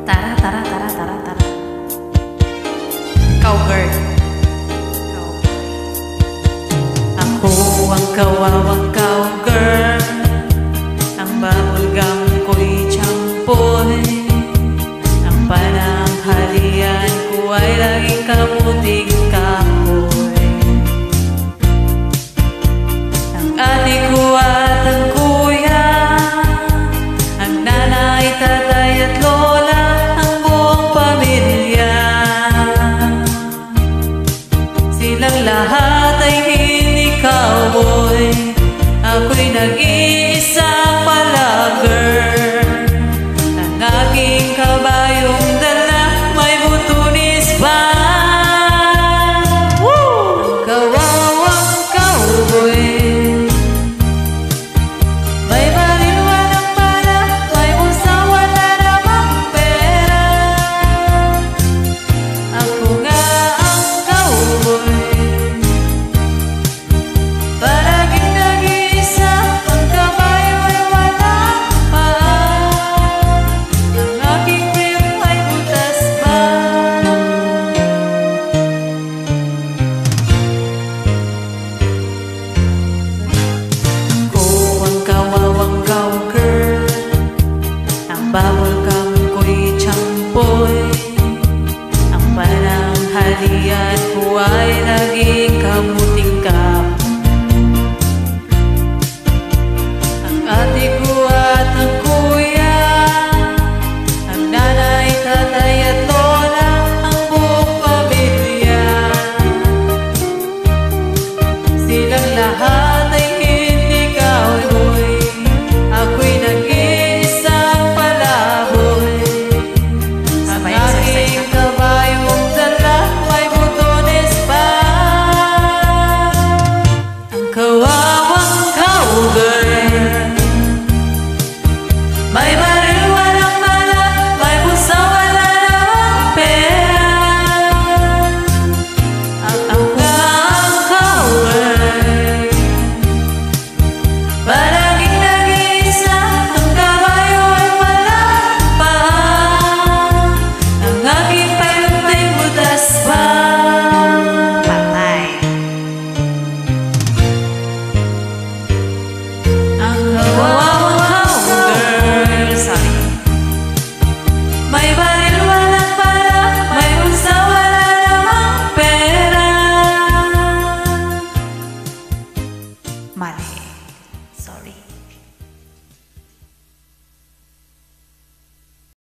Tara, tara, tara, tara, tara. Cowgirl. Ako ang kawawang cowgirl, ang bubblegum ko'y tiyampoy, ang pananghalian ko ay laging kamuting kahoy. Ang ate ko at ang kuya, ang nanay, tatay at lola, ang buong pamilya, silang lahat ay hindi cowboy. Ako'y nag-iisang palagir, ang aking kabayong dala may butunis pa. Ang kawawang cowboy, may baliwan ng bala, may usawan na namang pera. Ako nga ang cowboy, palaging nag-iisa, ang kabayo ay walang paa, ang aking rib ay butas pa. Ako ang kawawang cowgirl, ang bubblegum ko'y tiyampoy, ang pananghalian ko ay lagi